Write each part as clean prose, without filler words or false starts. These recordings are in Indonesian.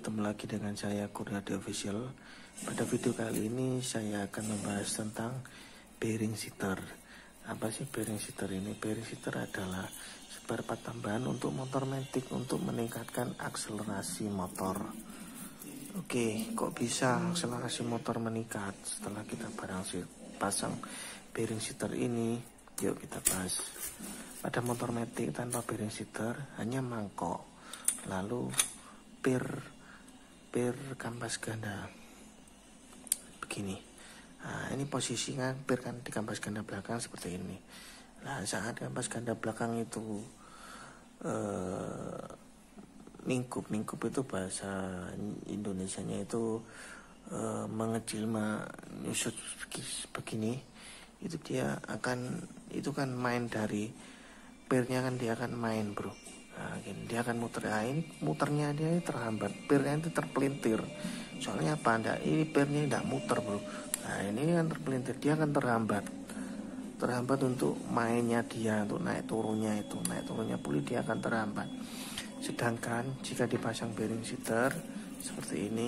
ketemu lagi dengan saya Kurniadi Official. Pada video kali ini saya akan membahas tentang bearing seater. Apa sih bearing seater ini? Bearing seater adalah spare part tambahan untuk motor matic untuk meningkatkan akselerasi motor. Oke, kok bisa akselerasi motor meningkat setelah kita pasang bearing seater ini? Yuk kita bahas. Pada motor matic tanpa bearing seater hanya mangkok, lalu pir kampas ganda begini. Nah, ini posisinya pir kan di kampas ganda belakang seperti ini. Nah, saat kampas ganda belakang itu mingkup itu bahasa Indonesianya itu mengecil, menyusut begini, itu dia akan, itu kan main dari pirnya kan, dia akan main bro. Nah, gini, dia akan muter. Nah, ini muternya dia terhambat, pirnya itu terpelintir. Soalnya apa? Ini pirnya tidak muter bro. Nah, ini kan terpelintir, dia akan terhambat untuk mainnya dia, untuk naik turunnya pulih dia akan terhambat. Sedangkan jika dipasang bearing seater seperti ini,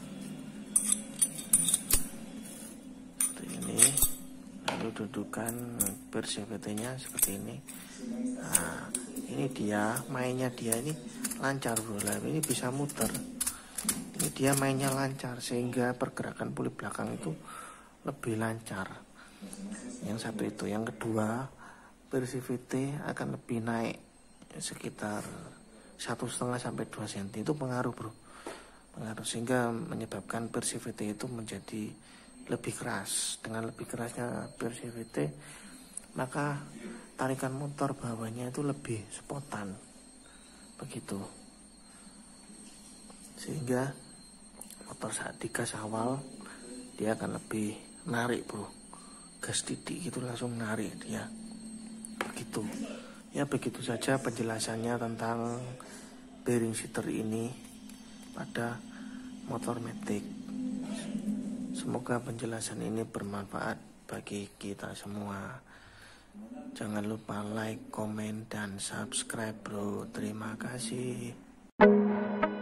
lalu dudukan pir CVT-nya seperti ini. Nah, ini dia mainnya, dia ini lancar bro. Ini bisa muter, ini dia mainnya lancar sehingga pergerakan puli belakang itu lebih lancar. Yang satu itu. Yang kedua, pir CVT akan lebih naik sekitar 1,5 sampai 2 cm. Itu pengaruh bro, pengaruh, sehingga menyebabkan pir CVT itu menjadi lebih keras. Dengan lebih kerasnya pir CVT, maka tarikan motor bawahnya itu lebih spontan begitu, sehingga motor saat digas awal dia akan lebih narik bro. Gas titik itu langsung narik dia begitu. Ya, begitu saja penjelasannya tentang bearing seater ini pada motor matic. Semoga penjelasan ini bermanfaat bagi kita semua. Jangan lupa like, komen, dan subscribe bro. Terima kasih.